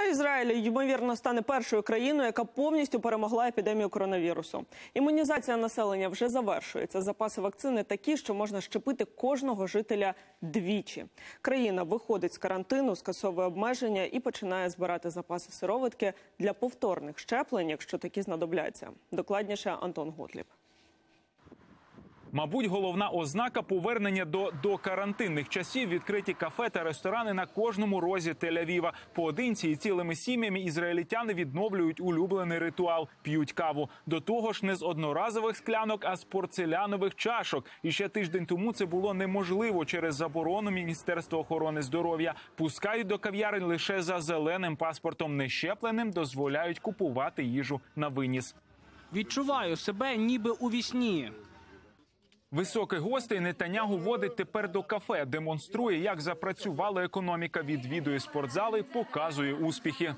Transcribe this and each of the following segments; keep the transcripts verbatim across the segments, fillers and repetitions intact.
Ізраїль, ймовірно, стане першою країною, яка повністю перемогла епідемію коронавірусу. Імунізація населення вже завершується. Запаси вакцини такі, що можна щепити кожного жителя двічі. Країна виходить з карантину, скасовує обмеження і починає збирати запаси сироватки для повторних щеплень, якщо такі знадобляться. Докладніше Антон Готліб. Мабуть, головна ознака повернення до докарантинних часів – відкриті кафе та ресторани на кожному розі Тель-Авіва. Поодинці і цілими сім'ями ізраїльтяни відновлюють улюблений ритуал – п'ють каву. До того ж не з одноразових склянок, а з порцелянових чашок. І ще тиждень тому це було неможливо через заборону Міністерства охорони здоров'я. Пускають до кав'ярень лише за зеленим паспортом. Нещепленим дозволяють купувати їжу на виніс. Відчуваю себе ніби у вісні. Високих гостей Нетаньягу водить тепер до кафе, демонструє, як запрацювала економіка, відвідує спортзали, показує успіхи.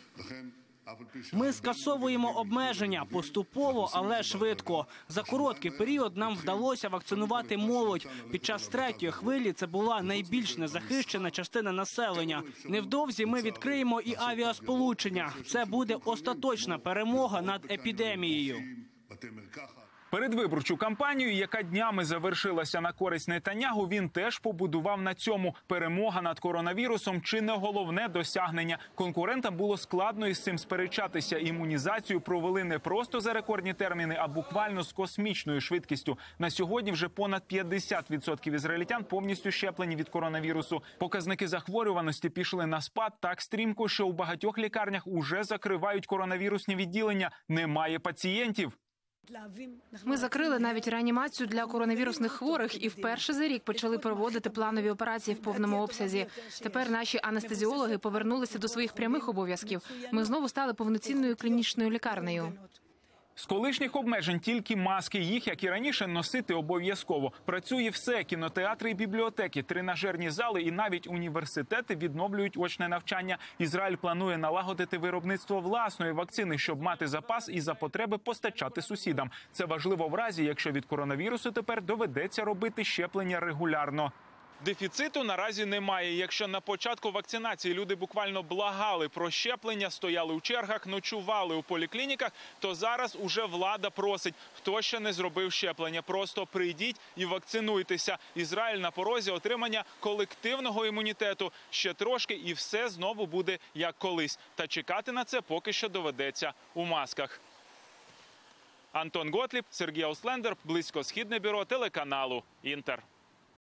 Ми скасовуємо обмеження поступово, але швидко. За короткий період нам вдалося вакцинувати молодь. Під час третьої хвилі це була найбільш незахищена частина населення. Невдовзі ми відкриємо і авіасполучення. Це буде остаточна перемога над епідемією. Передвиборчу кампанію, яка днями завершилася на користь Нетаньягу, він теж побудував на цьому. Перемога над коронавірусом – чи не головне досягнення. Конкурентам було складно із цим сперечатися. Імунізацію провели не просто за рекордні терміни, а буквально з космічною швидкістю. На сьогодні вже понад п'ятдесят відсотків ізраїльтян повністю щеплені від коронавірусу. Показники захворюваності пішли на спад так стрімко, що у багатьох лікарнях уже закривають коронавірусні відділення. Немає пацієнтів. Ми закрили навіть реанімацію для коронавірусних хворих і вперше за рік почали проводити планові операції в повному обсязі. Тепер наші анестезіологи повернулися до своїх прямих обов'язків. Ми знову стали повноцінною клінічною лікарнею. З колишніх обмежень тільки маски. Їх, як і раніше, носити обов'язково. Працює все – кінотеатри і бібліотеки, тренажерні зали і навіть університети відновлюють очне навчання. Ізраїль планує налагодити виробництво власної вакцини, щоб мати запас і за потреби постачати сусідам. Це важливо в разі, якщо від коронавірусу тепер доведеться робити щеплення регулярно. Дефіциту наразі немає. Якщо на початку вакцинації люди буквально благали про щеплення, стояли у чергах, ночували у поліклініках, то зараз уже влада просить, хто ще не зробив щеплення, просто прийдіть і вакцинуйтеся. Ізраїль на порозі отримання колективного імунітету. Ще трошки і все знову буде як колись. Та чекати на це поки що доведеться у масках. Антон Готліб, Сергій Ауслендер, Близькосхідне бюро телеканалу «Інтер».